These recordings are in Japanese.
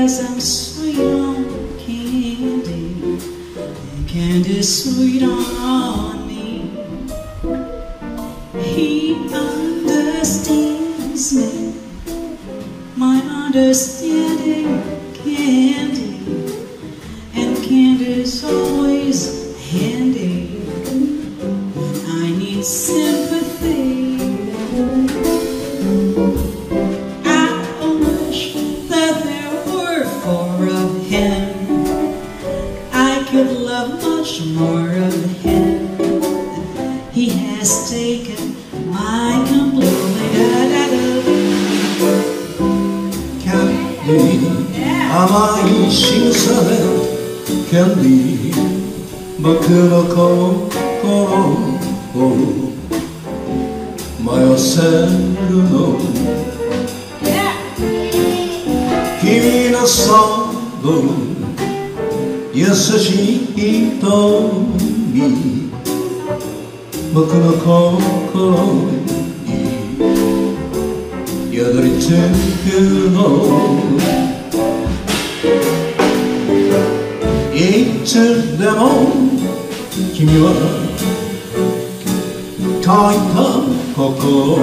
'cause I'm sweet on candy, and candy's sweet on me. He understands me, my understanding candy, and candy's always handy. I need sympathy. I wish that there were four of him. I could love much more of him. He has taken my complete Candy, 甘い仕草で Candy、 僕の心を迷わせるの、君のその優しい瞳、僕の心に宿り着くの、いつでも君は書いた心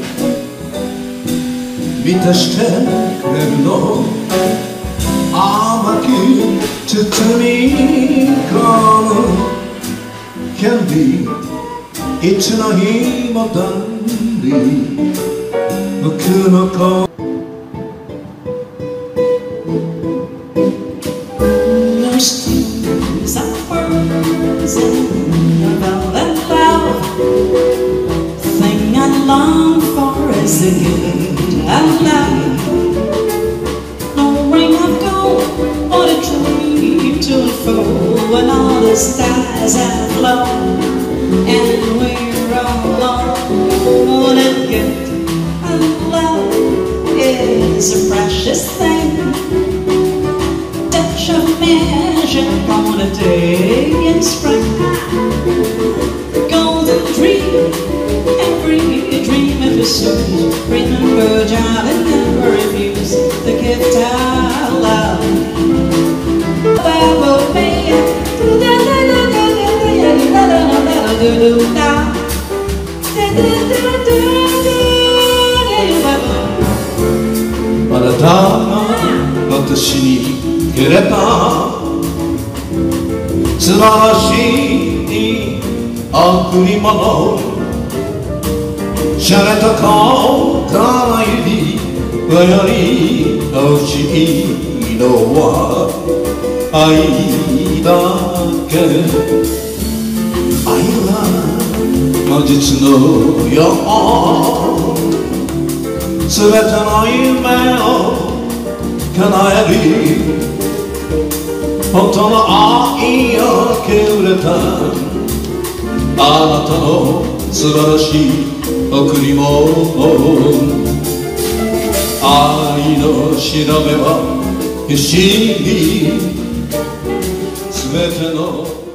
満たしてくれるの、甘く包み込む Candy、 いつの日もダンディ、僕の心 long for is the gift of love. No ring of gold or a dream to unfold when all the stars have flown and we're all alone. The gift of love is a precious thing. Touch of magic on a day in spring. Golden dream, every dream of your soul. Remember, darling, never refuse the gift of love. あなたが私にくれた素晴らしい贈り物、しゃれた顔から指輪より欲しいのは愛だけ。愛は魔術のよう、すべての夢を叶える。本当の愛をくれたあなたの素晴らしい贈り物、愛の調べは不思議、すべての